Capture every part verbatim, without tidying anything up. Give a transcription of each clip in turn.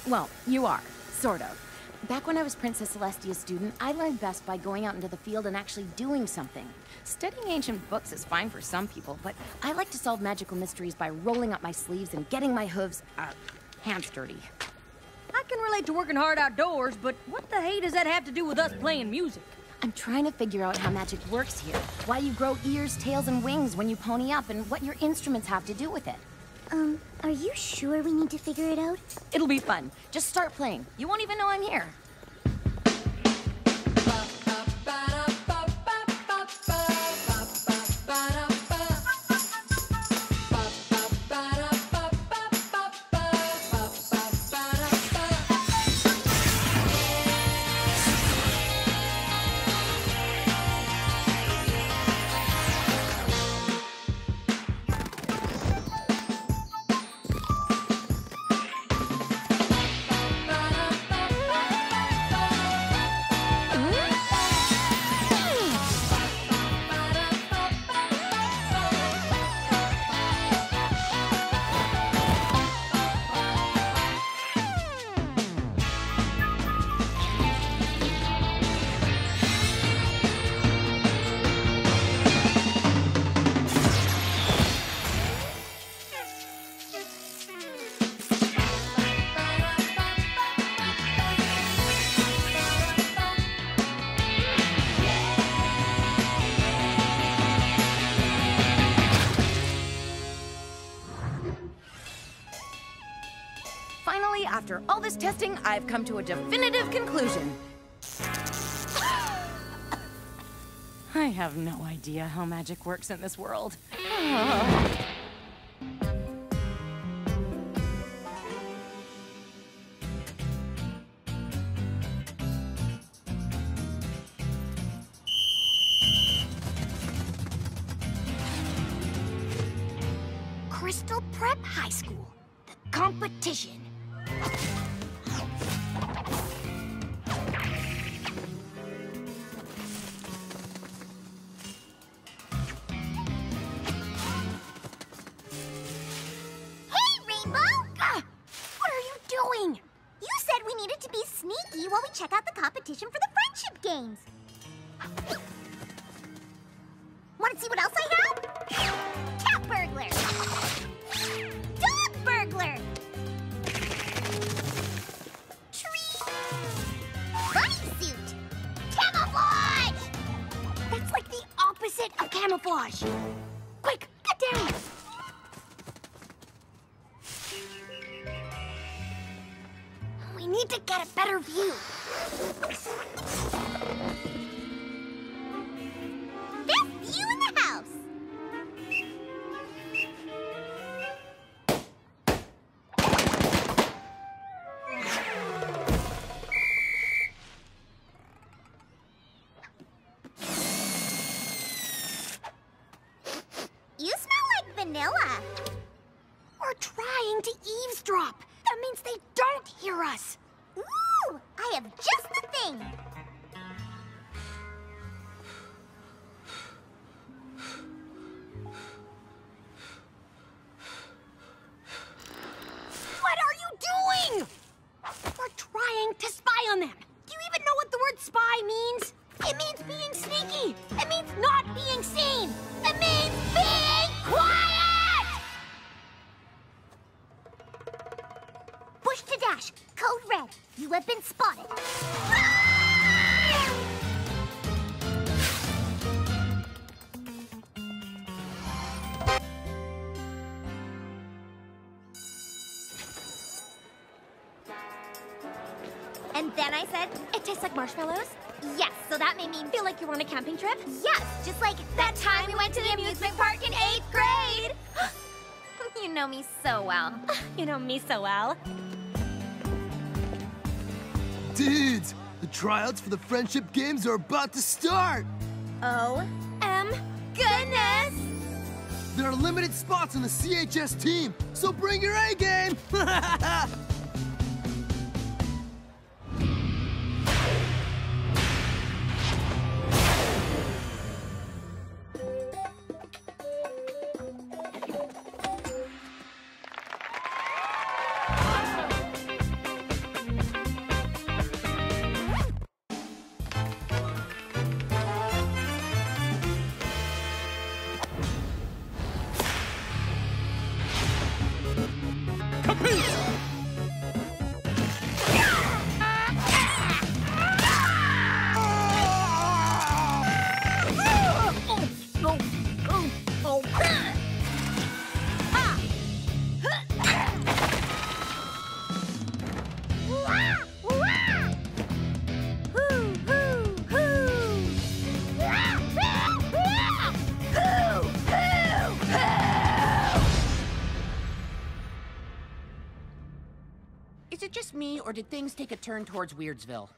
Well, you are. Sort of. Back when I was Princess Celestia's student, I learned best by going out into the field and actually doing something. Studying ancient books is fine for some people, but I like to solve magical mysteries by rolling up my sleeves and getting my hooves, uh, hands dirty. I can relate to working hard outdoors, but what the hey does that have to do with us playing music? I'm trying to figure out how magic works here. Why you grow ears, tails, and wings when you pony up, and what your instruments have to do with it. Um, are you sure we need to figure it out? It'll be fun. Just start playing. You won't even know I'm here. Finally, after all this testing, I've come to a definitive conclusion. I have no idea how magic works in this world. Crystal Prep High School. The competition. Sneaky while we check out the competition for the friendship games. Want to see what else I have? Cat burglar. Dog burglar. Tree. Bunny suit. Camouflage. That's like the opposite of camouflage. Quick, get down. We need to get a better view. Best view in the house. You smell like vanilla. We're trying to eavesdrop. That means they don't hear us. Ooh, I have just the thing. What are you doing? We're trying to spy on them. Do you even know what the word spy means? It means being sneaky. It means not being seen. It means being quiet! Push to dash. Code red. You have been spotted. And then I said, it tastes like marshmallows? Yes, so that made me feel like you're on a camping trip? Yes, just like that time we went to the amusement park in eighth grade. You know me so well. You know me so well. Dudes, the tryouts for the friendship games are about to start! Oh, um, goodness! There are limited spots on the C H S team, so bring your A game! me, or did things take a turn towards Weirdsville?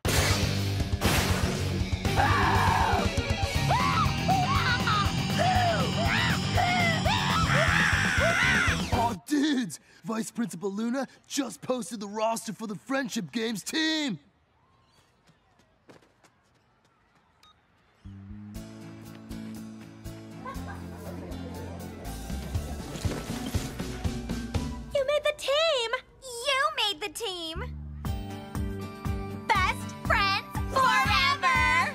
Aw, dudes! Vice Principal Luna just posted the roster for the Friendship Games team! You made the team! You made the team! Best friends forever!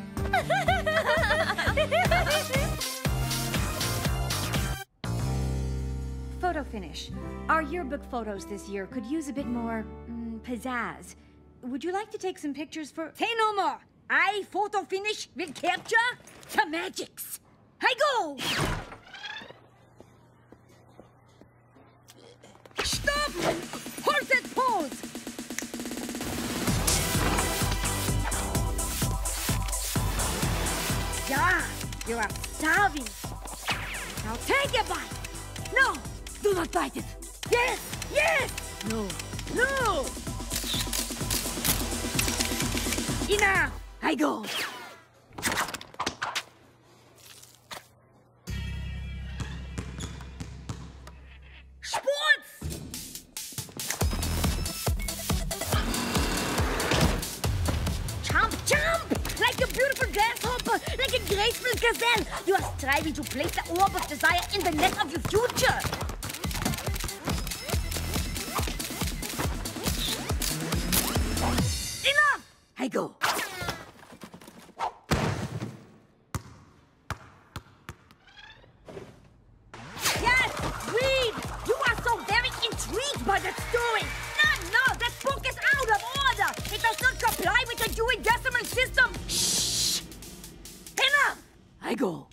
Photo finish. Our yearbook photos this year could use a bit more mm, pizzazz. Would you like to take some pictures for... Say no more. I photo finish will capture the magics. I go. Stop! Horses pose. Yeah, you are starving. Now take a bite. No, do not bite it. Yes, yes. No, no. Enough. I go. Sports. Jump, jump! Like a beautiful grasshopper, like a graceful gazelle. You are striving to place the orb of desire in the net of your future. Enough! I go. Yes, read! You are so very intrigued by that story. No, no, that book is out of order. It does not comply with the Dewey Decimal System. Shh! Enough! I go.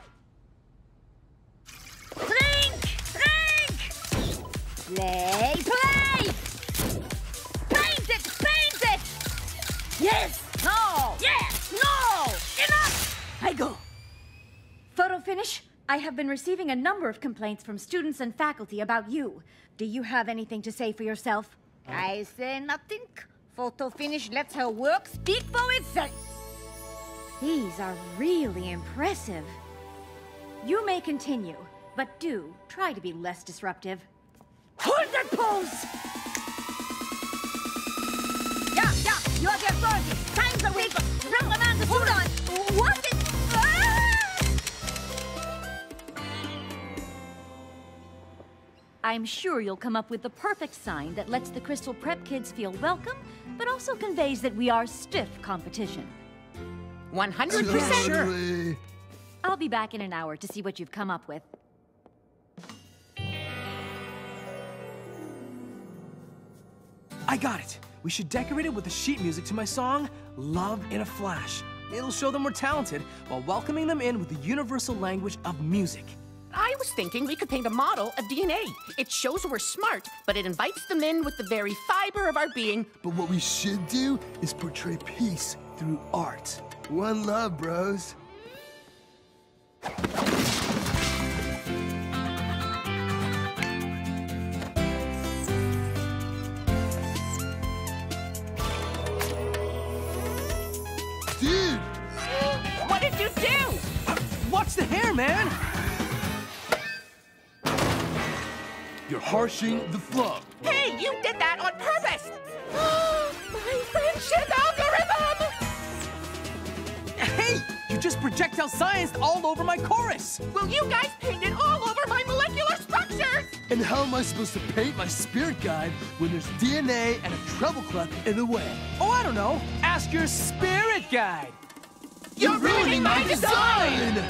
Drink! Drink! Play! Play! Paint it! Paint it! Yes! No! Yes! No! Enough! I go. Photo finish? I have been receiving a number of complaints from students and faculty about you. Do you have anything to say for yourself? I say nothing. Photo finish lets her work speak for itself. These are really impressive. You may continue, but do try to be less disruptive. Hold that pose! Yeah, yeah, you are the authority. Time's a week. Run around the Hold on. What is... Ah! I'm sure you'll come up with the perfect sign that lets the Crystal Prep kids feel welcome, but also conveys that we are stiff competition. one hundred percent sure. Totally. I'll be back in an hour to see what you've come up with. I got it. We should decorate it with the sheet music to my song, Love in a Flash. It'll show them we're talented while welcoming them in with the universal language of music. I was thinking we could paint a model of D N A. It shows we're smart, but it invites them in with the very fiber of our being. But what we should do is portray peace through art. One love, bros. Dude! What did you do? Uh, watch the hair, man! You're harshing the flow. Hey, you did that on purpose! My friendship algorithm! Hey, you just projectile scienced all over my chorus! Will you guys paint it all over my molecular structures? And how am I supposed to paint my spirit guide when there's D N A and a treble clef in the way? Oh, I don't know. Ask your spirit guide. You're ruining my design!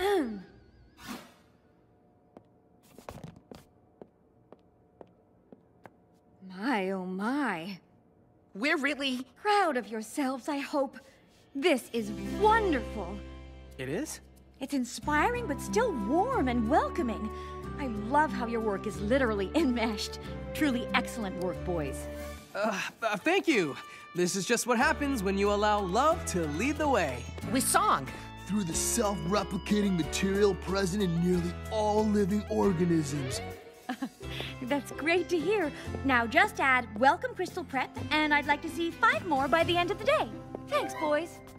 My, oh my. We're really... Proud of yourselves, I hope. This is wonderful. It is? It's inspiring, but still warm and welcoming. I love how your work is literally enmeshed. Truly excellent work, boys. Uh, uh, thank you. This is just what happens when you allow love to lead the way. With song. Through the self-replicating material present in nearly all living organisms. That's great to hear. Now just add welcome Crystal Prep, and I'd like to see five more by the end of the day. Thanks, boys.